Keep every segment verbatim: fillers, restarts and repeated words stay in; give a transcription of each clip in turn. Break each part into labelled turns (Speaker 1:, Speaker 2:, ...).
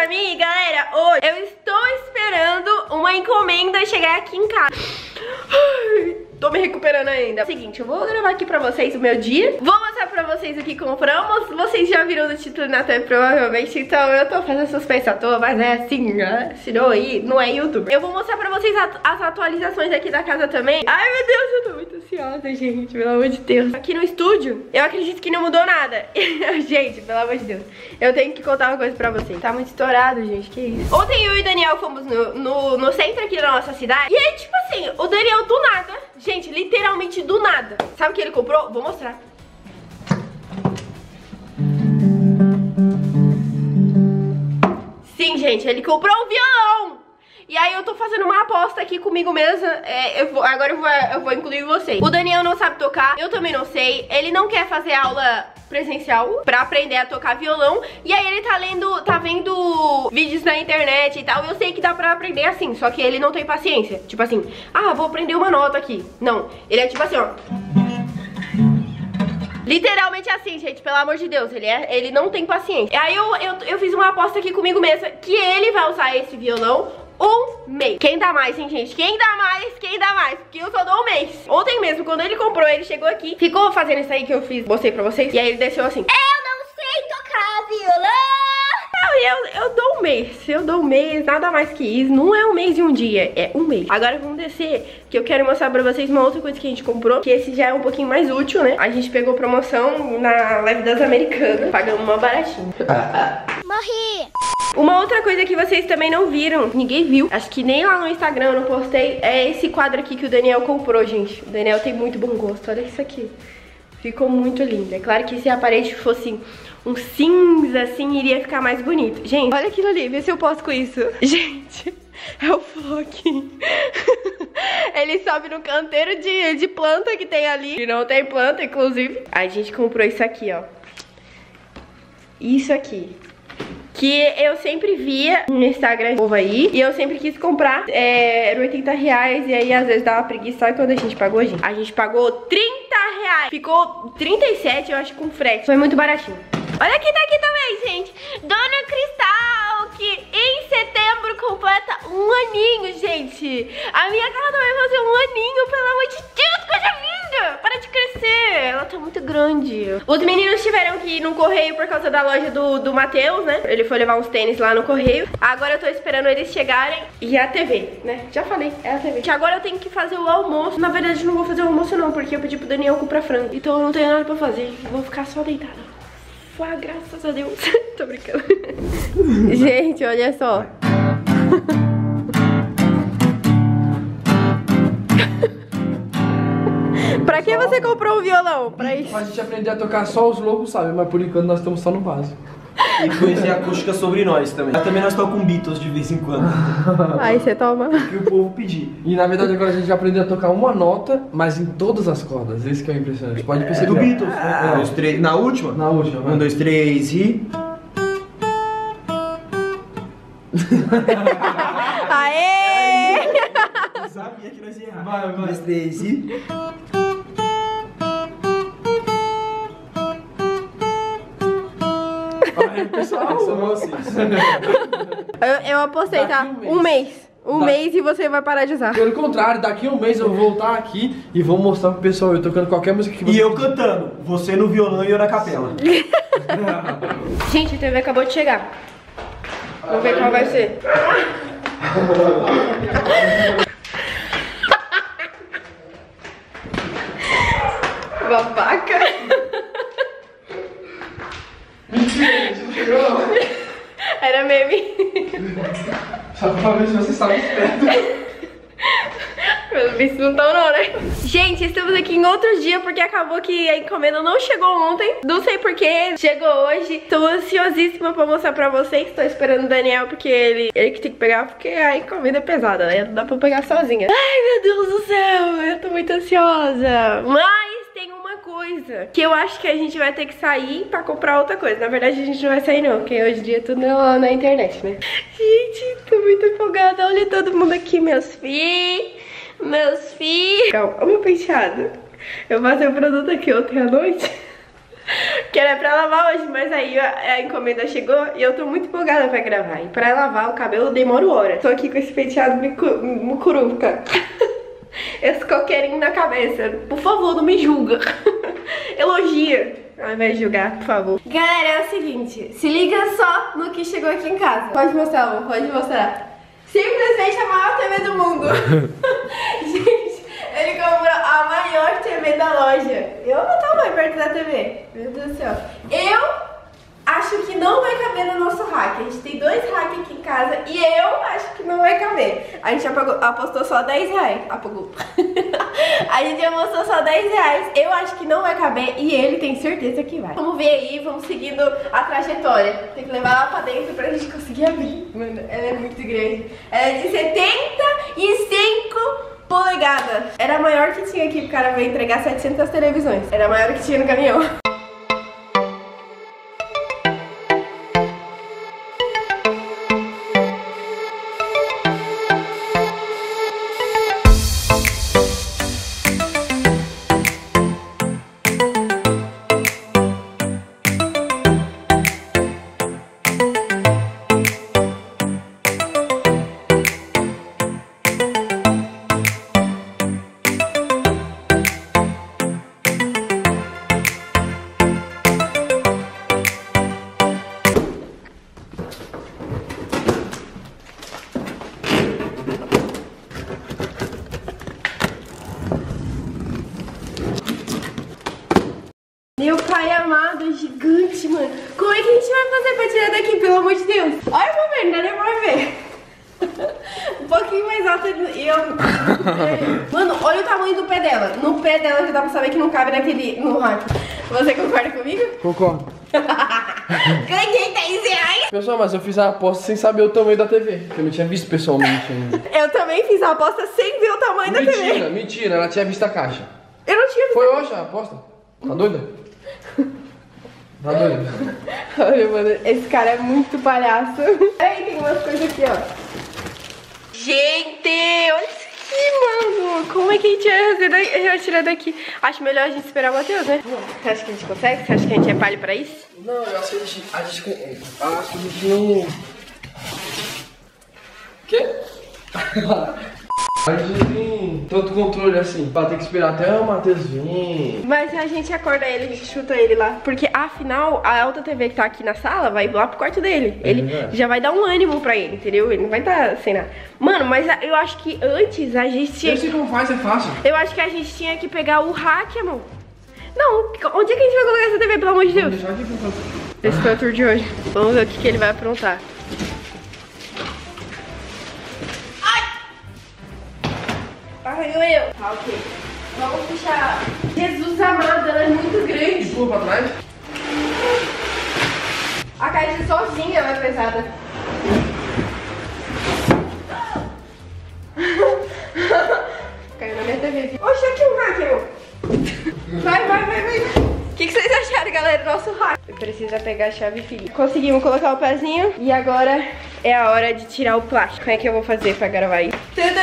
Speaker 1: mim, galera, hoje eu estou esperando uma encomenda chegar aqui em casa. Ai, tô me recuperando ainda. Seguinte, eu vou gravar aqui pra vocês o meu dia. Vou mostrar pra vocês o que compramos. Vocês já viram no título na tela, provavelmente. Então eu tô fazendo suspense à toa, mas é assim, né? Senão aí não é YouTube. Eu vou mostrar pra vocês as atualizações aqui da casa também. Ai, meu Deus, eu tô muito ansiosa, gente. Pelo amor de Deus. Aqui no estúdio, eu acredito que não mudou nada. Gente, pelo amor de Deus, eu tenho que contar uma coisa pra vocês. Tá muito estourado, gente, que isso. Ontem eu e o Daniel fomos no, no, no centro aqui da nossa cidade. E aí, tipo assim, o Daniel do nada, gente, literalmente do nada, sabe o que ele comprou? Vou mostrar. Sim, gente, ele comprou um violão. E aí eu tô fazendo uma aposta aqui comigo mesma. é, eu vou, Agora eu vou, eu vou incluir vocês. O Daniel não sabe tocar, eu também não sei. Ele não quer fazer aula presencial pra aprender a tocar violão. E aí ele tá lendo, tá vendo vídeos na internet e tal. Eu sei que dá pra aprender assim, só que ele não tem paciência. Tipo assim, ah, vou aprender uma nota aqui. Não, ele é tipo assim, ó, literalmente assim, gente, pelo amor de Deus. Ele, é, ele não tem paciência. Aí eu, eu, eu fiz uma aposta aqui comigo mesma que ele vai usar esse violão um mês. Quem dá mais, hein, gente? Quem dá mais? Quem dá mais? Porque eu só dou um mês. Ontem mesmo, quando ele comprou, ele chegou aqui, ficou fazendo isso aí que eu fiz, mostrei pra vocês. E aí ele desceu assim: eu não sei tocar violão. Eu, eu dou um mês, eu dou um mês, nada mais que isso. Não é um mês e um dia, é um mês. Agora vamos descer, que eu quero mostrar pra vocês uma outra coisa que a gente comprou, que esse já é um pouquinho mais útil, né? A gente pegou promoção na Live das Americanas, pagamos uma baratinha.
Speaker 2: Morri!
Speaker 1: Uma outra coisa que vocês também não viram, ninguém viu, acho que nem lá no Instagram eu não postei, é esse quadro aqui que o Daniel comprou, gente. O Daniel tem muito bom gosto, olha isso aqui. Ficou muito lindo. É claro que se a parede fosse um cinza assim, iria ficar mais bonito. Gente, olha aquilo ali, vê se eu posto com isso. Gente, é o Flock. Ele sobe no canteiro de, de planta que tem ali, e não tem planta, inclusive. Aí a gente comprou isso aqui, ó. Isso aqui, que eu sempre via no Instagram, povo aí, e eu sempre quis comprar. É, era oitenta reais, e aí às vezes dava preguiça. Sabe quando a gente pagou, gente? A gente pagou trinta reais. Ficou trinta e sete, eu acho, com frete. Foi muito baratinho. Olha quem tá aqui também, gente. Dona Cristal, que em setembro completa um aninho, gente. A minha cara vai fazer um aninho, pelo amor de Deus, coisa linda. Para de crescer, ela tá muito grande. Os meninos tiveram que ir no correio por causa da loja do, do Matheus, né? Ele foi levar uns tênis lá no correio. Agora eu tô esperando eles chegarem. E a T V, né? Já falei, é a T V. Que agora eu tenho que fazer o almoço. Na verdade, não vou fazer o almoço não, porque eu pedi pro Daniel comprar frango. Então eu não tenho nada pra fazer. Eu vou ficar só deitada. Ah, graças a Deus. Tô brincando. Gente, olha só. Pra que você comprou um violão? Pra isso?
Speaker 3: Pra gente aprender a tocar só os loucos, sabe? Mas por enquanto nós estamos só no básico.
Speaker 4: E conhecer a acústica sobre nós também. Mas também nós tocamos Beatles de vez em quando.
Speaker 1: Aí você toma.
Speaker 4: Que o povo pedir.
Speaker 3: E na verdade agora a gente aprendeu a tocar uma nota, mas em todas as cordas. Esse que é o impressionante. Pode perceber.
Speaker 4: Do Beatles.
Speaker 3: É.
Speaker 4: Um, dois, três. Na última?
Speaker 3: Na última.
Speaker 4: Um, dois, três e...
Speaker 1: Aê!
Speaker 4: Eu sabia que nós ia errar.
Speaker 3: Vai, vai.
Speaker 4: Um, dois, três e...
Speaker 3: Aí, pessoal, são vocês.
Speaker 1: Eu, eu apostei, tá?
Speaker 3: Daqui um
Speaker 1: Um
Speaker 3: mês.
Speaker 1: mês. Um
Speaker 3: Da-
Speaker 1: mês e você vai parar de usar.
Speaker 3: Pelo contrário, daqui a um mês eu vou voltar aqui e vou mostrar pro pessoal eu tocando qualquer música que você
Speaker 4: E eu cantando. Você no violão e eu na capela.
Speaker 1: Gente, a T V acabou de chegar. Vamos ver qual vai ser. Babaca.
Speaker 3: Mentira, gente, não chegou não.
Speaker 1: Era meme.
Speaker 3: Só pra ver se você sabe esperto.
Speaker 1: Meus bichos não estão não, né? Gente, estamos aqui em outro dia porque acabou que a encomenda não chegou ontem. Não sei porquê, chegou hoje. Tô ansiosíssima pra mostrar pra vocês. Tô esperando o Daniel porque ele, ele que tem que pegar, porque a encomenda é pesada, né? Não dá pra pegar sozinha. Ai, meu Deus do céu, eu tô muito ansiosa. Mas tem uma coisa que eu acho que a gente vai ter que sair pra comprar outra coisa. Na verdade, a gente não vai sair não, porque hoje em dia é tudo na, na internet, né? Gente, tô muito empolgada. Olha todo mundo aqui, meus filhos. Meus filhos. Calma, o meu penteado. Eu passei o produto aqui ontem à noite. Que era pra lavar hoje, mas aí a, a encomenda chegou e eu tô muito empolgada pra gravar. E pra lavar o cabelo eu demoro horas. Tô aqui com esse penteado mucuruca. Esse coqueirinho na cabeça. Por favor, não me julga. Elogia ao invés de julgar, por favor. Galera, é o seguinte, se liga só no que chegou aqui em casa. Pode mostrar, amor, pode mostrar. Simplesmente a maior T V do mundo. Gente, ele comprou a maior T V da loja. Eu não tô mais perto da T V. Meu Deus do céu. Eu acho que não vai caber no nosso rack. A gente tem dois racks aqui em casa e eu acho que não vai caber. A gente apagou, apostou só dez reais. Apagou. A gente apostou só dez reais. Eu acho que não vai caber e ele tem certeza que vai. Vamos ver aí, vamos seguindo a trajetória. Tem que levar ela pra dentro pra gente conseguir abrir. Mano, ela é muito grande. Ela é de setenta e cinco polegadas. Era a maior que tinha aqui, o cara veio entregar setecentas televisões. Era a maior que tinha no caminhão. Meu pai amado, gigante, mano. Como é que a gente vai fazer pra tirar daqui, pelo amor de Deus? Olha pra ver, não dá nem pra ver. Um pouquinho mais alto e eu... Mano, olha o tamanho do pé dela. No pé dela já dá pra saber que não cabe naquele... no rack. Você concorda comigo?
Speaker 3: Concordo.
Speaker 1: Ganhei dez reais.
Speaker 3: Pessoal, mas eu fiz a aposta sem saber o tamanho da T V, que eu não tinha visto pessoalmente ainda.
Speaker 1: Eu também fiz a aposta sem ver o tamanho
Speaker 3: mentira,
Speaker 1: da T V.
Speaker 3: Mentira, mentira, ela tinha visto a caixa.
Speaker 1: Eu não tinha visto.
Speaker 3: Foi hoje a aposta? Tá doida? Tá doida?
Speaker 1: Olha, mano, esse cara é muito palhaço. Aí tem umas coisas aqui, ó. Gente, olha isso aqui, mano. Como é que a gente vai tirar daqui? Acho melhor a gente esperar o Matheus, né? Você acha que a gente consegue? Você acha que a gente é palha pra isso?
Speaker 3: Não, eu acho que a gente... A gente, eu acho que a gente não... Quê? A gente não tem tanto controle assim, pra ter que esperar até o Matheus vir.
Speaker 1: Mas a gente acorda ele, a gente chuta ele lá. Porque afinal, a alta T V que tá aqui na sala vai lá pro quarto dele.
Speaker 3: É
Speaker 1: ele
Speaker 3: verdade.
Speaker 1: já vai dar um ânimo pra ele, entendeu? Ele não vai estar sem nada. Mano, mas eu acho que antes a gente tinha...
Speaker 3: Eu sei como faz, é fácil.
Speaker 1: Eu acho que a gente tinha que pegar o hack, amor. Não, onde é que a gente vai colocar essa T V, pelo amor de Deus?
Speaker 3: Deixa aqui pro canto.
Speaker 1: Esse foi o tour de hoje. Vamos ver o que, que ele vai aprontar. Arranhou eu. Tá, ok. Vamos puxar. Jesus amado, ela é muito grande.
Speaker 3: Empurra pra trás.
Speaker 1: A caixa sozinha ela é pesada. Caiu na minha T V. Oxe, aqui um hack, amor. Vai, vai, vai, vai. O que, que vocês acharam, galera, do nosso hack? Precisa pegar a chave, filho. Conseguimos colocar o pezinho. E agora é a hora de tirar o plástico. Como é que eu vou fazer pra gravar isso?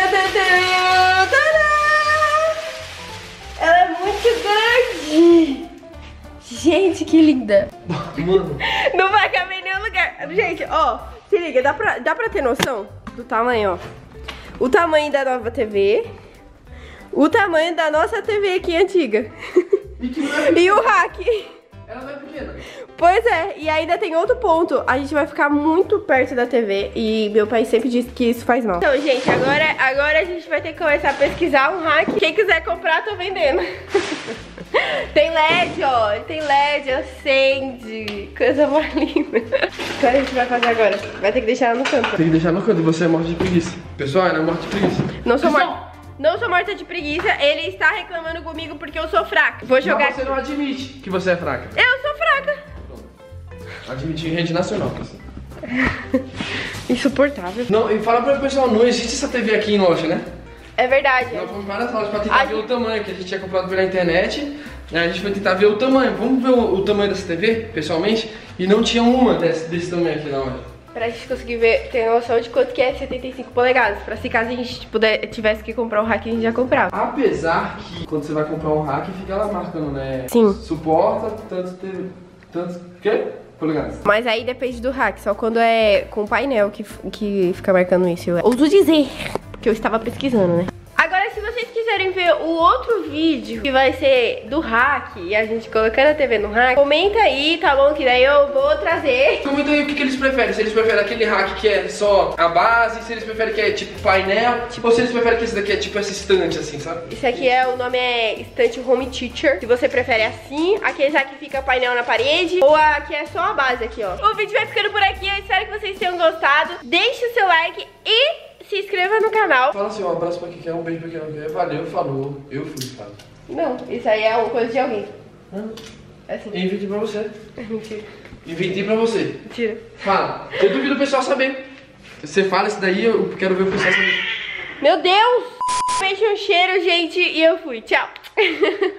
Speaker 1: Ela é muito grande. Gente, que linda.
Speaker 3: Mano.
Speaker 1: Não vai caber em nenhum lugar. Gente, ó, se liga, dá pra, dá pra ter noção do tamanho, ó. O tamanho da nova T V. O tamanho da nossa T V aqui antiga.
Speaker 3: E,
Speaker 1: e o hack.
Speaker 3: Ela não é pequena.
Speaker 1: Pois é, e ainda tem outro ponto. A gente vai ficar muito perto da T V. E meu pai sempre disse que isso faz mal. Então, gente, agora, agora a gente vai ter que começar a pesquisar um hack. Quem quiser comprar, tô vendendo. Tem L E D, ó. Tem L E D, acende. Coisa mais linda. O que a gente vai fazer agora? Vai ter que deixar ela no canto.
Speaker 3: Tem que deixar no canto, você é morte de preguiça. Pessoal, ela é morte de preguiça.
Speaker 1: Não sou morta. Não sou morta de preguiça. Ele está reclamando comigo porque eu sou fraca. Vou jogar.
Speaker 3: Mas você não admite que você é fraca.
Speaker 1: Eu sou fraca.
Speaker 3: Admitir em rede nacional, pessoal.
Speaker 1: Insuportável.
Speaker 3: Não, e fala pro pessoal, não existe essa T V aqui em loja, né?
Speaker 1: É verdade.
Speaker 3: Nós fomos várias lojas pra tentar
Speaker 1: A
Speaker 3: ver
Speaker 1: gente-
Speaker 3: o tamanho, que a gente tinha comprado pela internet. Né? A gente foi tentar ver o tamanho. Vamos ver o, o tamanho dessa T V, pessoalmente. E não tinha uma desse, desse tamanho aqui na loja.
Speaker 1: pra gente conseguir ver, ter noção de quanto que é setenta e cinco polegadas. Pra se caso a gente puder, tivesse que comprar um rack, a gente já comprava.
Speaker 3: Apesar que quando você vai comprar um rack, fica lá marcando, né?
Speaker 1: Sim.
Speaker 3: Suporta tantos, tantos, quê? Polegadas.
Speaker 1: Mas aí depende do rack, só quando é com painel que, que fica marcando isso. Eu ouso dizer, porque eu estava pesquisando, né? Agora, se vocês quiserem ver o outro vídeo, que vai ser do hack, e a gente colocando a T V no hack, comenta aí, tá bom? Que daí eu vou trazer.
Speaker 3: Comenta aí o que, que eles preferem. Se eles preferem aquele hack que é só a base, se eles preferem que é tipo painel, tipo, ou se eles preferem que esse daqui é tipo essa estante, assim, sabe?
Speaker 1: Esse aqui é, o nome é Estante Home Teacher. Se você prefere assim, aquele já que fica painel na parede, ou aqui é só a base aqui, ó. O vídeo vai ficando por aqui, eu espero que vocês tenham gostado. Deixe o seu like e se inscreva no canal.
Speaker 3: Fala assim, um abraço pra quem quer, um beijo pra quem não quer. Valeu, falou. Eu fui, fala.
Speaker 1: Não, isso aí é uma coisa de alguém.
Speaker 3: Hã?
Speaker 1: É assim.
Speaker 3: Inventei pra você.
Speaker 1: Mentira.
Speaker 3: Inventei pra você.
Speaker 1: Mentira.
Speaker 3: Fala. Eu duvido o pessoal saber. Você fala isso daí, eu quero ver o pessoal saber.
Speaker 1: Meu Deus! Beijo, um cheiro, gente, e eu fui. Tchau.